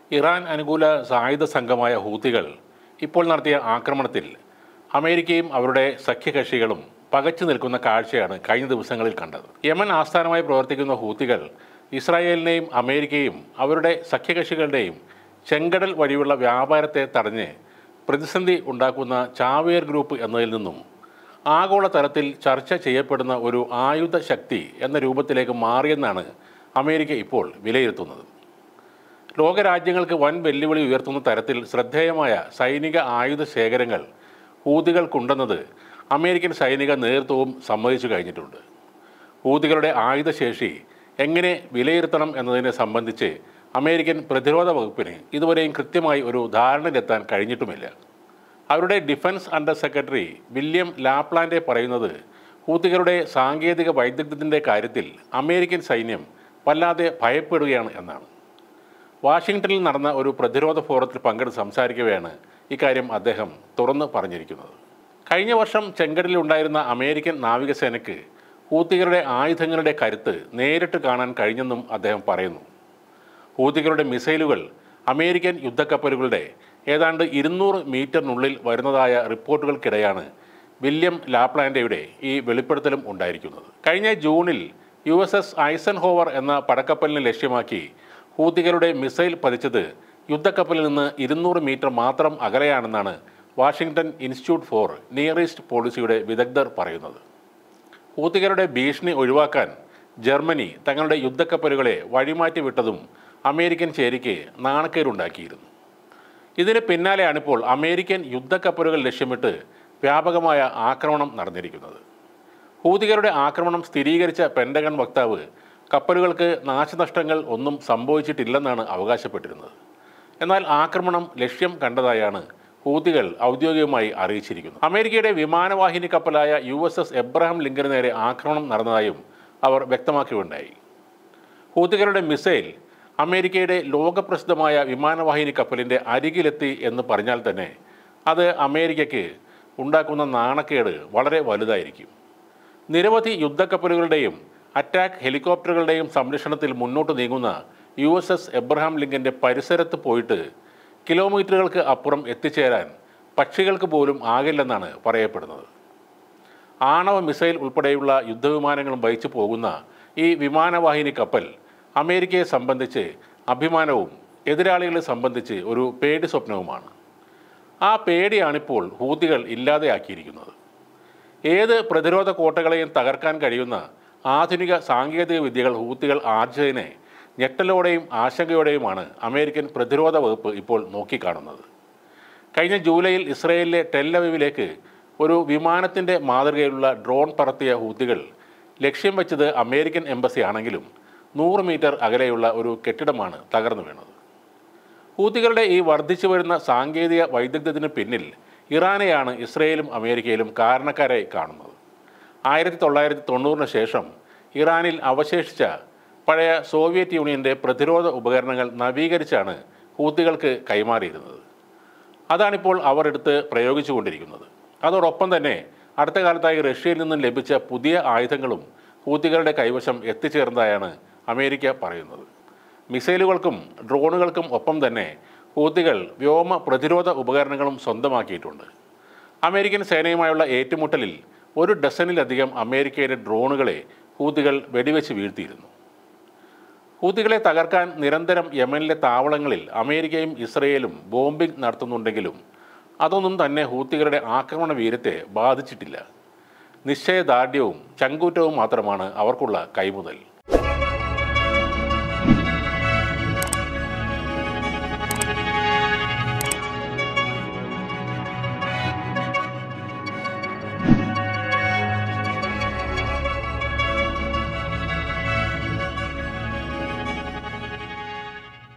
Iran അനുകൂല സായുധ സംഘമായ ഹൂത്തികൾ ഇപ്പോൾ നടത്തിയ ആക്രമണത്തിൽ അമേരിക്കയും അവരുടെ സഖ്യകക്ഷികളും പകച്ചു നിൽക്കുന്ന കാഴ്ചയാണ് കഴിഞ്ഞ ദിവസങ്ങളിൽ കണ്ടത്. യമൻ ആസ്ഥാനമായി പ്രവർത്തിക്കുന്ന ഹൂത്തികൾ ഇസ്രായേലിനെയും അമേരിക്കയും അവരുടെ സഖ്യകക്ഷികളുടെയും ചെങ്കടൽ വഴിയുള്ള വ്യാപാരത്തെ തടഞ്ഞ് പ്രതിസന്ധി ഉണ്ടാക്കുന്ന ചാവേർ ഗ്രൂപ്പ് എന്നതിൽ നിന്നും ആഗോളതലത്തിൽ ചർച്ച ചെയ്യപ്പെടുന്ന ഒരു ആയുധ ശക്തി എന്ന രൂപത്തിലേക്ക് മാറിയെന്നാണ് അമേരിക്ക ഇപ്പോൾ വിലയിരുത്തുന്നത്. ലോകരാജ്യങ്ങൾക്ക് വൻ വെല്ലുവിളി ഉയർത്തുന്ന തരത്തിൽ ശ്രദ്ധേയമായ സൈനിക ആയുധ ശേഖരങ്ങൾ ഹൂതികൾക്കുണ്ടെന്നത് അമേരിക്കൻ സൈനിക നേതൃത്വവും സമ്മതിച്ചു കഴിഞ്ഞിട്ടുണ്ട്. ഹൂതികളുടെ ആയുധശേഷി എങ്ങനെ വിലയിരുത്തണം എന്നതിനെ സംബന്ധിച്ച് അമേരിക്കൻ പ്രതിരോധ വകുപ്പിന് ഇതുവരെയും കൃത്യമായി ഒരു ധാരണയിലെത്താൻ കഴിഞ്ഞിട്ടുമില്ല. അവരുടെ defence under secretary William LaPlante പറയുന്നത് ഹൂതികളുടെ സാങ്കേതിക വൈദഗ്ധ്യത്തിൻ്റെ കാര്യത്തിൽ അമേരിക്കൻ സൈന്യം വല്ലാതെ ഭയപ്പെടുകയാണ് എന്നാണ്. വാഷിങ്ടണിൽ നടന്ന ഒരു പ്രതിരോധ ഫോറത്തിൽ പങ്കെടുത്ത് സംസാരിക്കവെയാണ് ഇക്കാര്യം അദ്ദേഹം തുറന്ന് പറഞ്ഞിരിക്കുന്നത്. കഴിഞ്ഞ വർഷം ചെങ്കടലിലുണ്ടായിരുന്ന അമേരിക്കൻ നാവികസേനയ്ക്ക് ഹൂതികളുടെ ആയുധങ്ങളുടെ കരുത്ത് നേരിട്ട് കാണാൻ കഴിഞ്ഞെന്നും അദ്ദേഹം പറയുന്നു. ഹൂതികളുടെ മിസൈലുകൾ അമേരിക്കൻ യുദ്ധക്കപ്പലുകളുടെ ഏതാണ്ട് 200 മീറ്ററിനുള്ളിൽ വരുന്നതായ റിപ്പോർട്ടുകൾക്കിടെയാണ് വില്യം ലാപ്ലാൻഡയുടെ ഈ വെളിപ്പെടുത്തലും ഉണ്ടായിരിക്കുന്നത്. കഴിഞ്ഞ ജൂണിൽ USS ഐസൻഹോവർ എന്ന പടക്കപ്പലിനെ ലക്ഷ്യമാക്കി ഹൂതികളുടെ മിസൈൽ പതിച്ചത് യുദ്ധക്കപ്പലിൽ നിന്ന് 200 മീറ്റർ മാത്രം അകലെയാണെന്നാണ് Washington Institute for Near East പോളിസിയുടെ വിദഗ്ധർ പറയുന്നത്. ഹൂതികളുടെ ഭീഷണി ഒഴിവാക്കാൻ ജർമ്മനി തങ്ങളുടെ യുദ്ധക്കപ്പലുകളെ വഴിമാറ്റി വിട്ടതും അമേരിക്കൻ ചേരിക്ക് നാണക്കേടുണ്ടാക്കിയിരുന്നു. ഇതിന് പിന്നാലെയാണിപ്പോൾ അമേരിക്കൻ യുദ്ധക്കപ്പലുകൾ ലക്ഷ്യമിട്ട് വ്യാപകമായ ആക്രമണം നടന്നിരിക്കുന്നത്. ഹൂതികളുടെ ആക്രമണം സ്ഥിരീകരിച്ച പെൻറ്റഗൺ വക്താവ് കപ്പലുകൾക്ക് നാശനഷ്ടങ്ങൾ ഒന്നും സംഭവിച്ചിട്ടില്ലെന്നാണ് അവകാശപ്പെട്ടിരുന്നത്. എന്നാൽ ആക്രമണം ലക്ഷ്യം കണ്ടതായാണ് ഹൂതികൾ ഔദ്യോഗികമായി അറിയിച്ചിരിക്കുന്നത്. അമേരിക്കയുടെ വിമാനവാഹിനി കപ്പലായ USS എബ്രഹാം ലിങ്കന് നേരെ ആക്രമണം നടന്നതായും അവർ വ്യക്തമാക്കുകയുണ്ടായി. ഹൂതികളുടെ മിസൈൽ അമേരിക്കയുടെ ലോകപ്രസിദ്ധമായ വിമാനവാഹിനി കപ്പലിൻ്റെ അരികിലെത്തി എന്ന് പറഞ്ഞാൽ തന്നെ അത് അമേരിക്കയ്ക്ക് ഉണ്ടാക്കുന്ന നാണക്കേട് വളരെ വലുതായിരിക്കും. നിരവധി യുദ്ധക്കപ്പലുകളുടെയും അറ്റാക്ക് ഹെലികോപ്റ്ററുകളുടെയും സംരക്ഷണത്തിൽ മുന്നോട്ട് നീങ്ങുന്ന USS എബ്രഹാം ലിങ്കൻ്റെ പരിസരത്ത് പോയിട്ട് കിലോമീറ്ററുകൾക്ക് അപ്പുറം എത്തിച്ചേരാൻ പക്ഷികൾക്ക് പോലും ആകില്ലെന്നാണ് പറയപ്പെടുന്നത്. ആണവ മിസൈൽ ഉൾപ്പെടെയുള്ള യുദ്ധവിമാനങ്ങളും വഹിച്ചു പോകുന്ന ഈ വിമാനവാഹിനി കപ്പൽ അമേരിക്കയെ സംബന്ധിച്ച് അഭിമാനവും എതിരാളികളെ സംബന്ധിച്ച് ഒരു പേടി സ്വപ്നവുമാണ്. ആ പേടിയാണിപ്പോൾ ഹൂതികൾ ഇല്ലാതെയാക്കിയിരിക്കുന്നത്. ഏത് പ്രതിരോധ കോട്ടകളെയും തകർക്കാൻ കഴിയുന്ന ആധുനിക സാങ്കേതിക വിദ്യകൾ ഹൂതികൾ ആർജിച്ചതിനെ ഞെട്ടലോടെയും ആശങ്കയോടെയുമാണ് അമേരിക്കൻ പ്രതിരോധ വകുപ്പ് ഇപ്പോൾ നോക്കിക്കാണുന്നത്. കഴിഞ്ഞ ജൂലൈയിൽ ഇസ്രയേലിലെ ടെൽ-അവീവിലേക്ക് ഒരു വിമാനത്തിൻ്റെ മാതൃകയിലുള്ള ഡ്രോൺ പറത്തിയ ഹൂതികൾ ലക്ഷ്യം വെച്ചത് അമേരിക്കൻ എംബസി ആണെങ്കിലും 100 മീറ്റർ അകലെയുള്ള ഒരു കെട്ടിടമാണ് തകർന്നു വീണത്. ഹൂതികളുടെ ഈ വർദ്ധിച്ചു വരുന്ന സാങ്കേതിക വൈദഗ്ധ്യത്തിന് പിന്നിൽ ഇറാനെയാണ് ഇസ്രയേലും അമേരിക്കയിലും കാരണക്കാരായി കാണുന്നത്. 1990 ശേഷം ഇറാനിൽ അവശേഷിച്ച പഴയ സോവിയറ്റ് യൂണിയൻ്റെ പ്രതിരോധ ഉപകരണങ്ങൾ നവീകരിച്ചാണ് ഹൂതികൾക്ക് കൈമാറിയിരുന്നത്. അതാണിപ്പോൾ അവർ എടുത്ത് പ്രയോഗിച്ചുകൊണ്ടിരിക്കുന്നത്. അതോടൊപ്പം തന്നെ അടുത്ത കാലത്തായി റഷ്യയിൽ നിന്നും ലഭിച്ച പുതിയ ആയുധങ്ങളും ഹൂതികളുടെ കൈവശം എത്തിച്ചേർന്നതായാണ് അമേരിക്ക പറയുന്നത്. മിസൈലുകൾക്കും ഡ്രോണുകൾക്കും ഒപ്പം തന്നെ ഹൂതികൾ വ്യോമ പ്രതിരോധ ഉപകരണങ്ങളും സ്വന്തമാക്കിയിട്ടുണ്ട്. അമേരിക്കൻ സേനയുമായുള്ള ഏറ്റുമുട്ടലിൽ 1 ഡസനിലധികം അമേരിക്കയുടെ ഡ്രോണുകളെ ഹൂതികൾ വെടിവെച്ച് വീഴ്ത്തിയിരുന്നു. ഹൂതികളെ തകർക്കാൻ നിരന്തരം യമനിലെ താവളങ്ങളിൽ അമേരിക്കയും ഇസ്രയേലും ബോംബിംഗ് നടത്തുന്നുണ്ടെങ്കിലും അതൊന്നും തന്നെ ഹൂതികളുടെ ആക്രമണ വീര്യത്തെ ബാധിച്ചിട്ടില്ല. നിശ്ചയദാർഢ്യവും ചങ്കൂറ്റവും മാത്രമാണ് അവർക്കുള്ള കൈമുതൽ.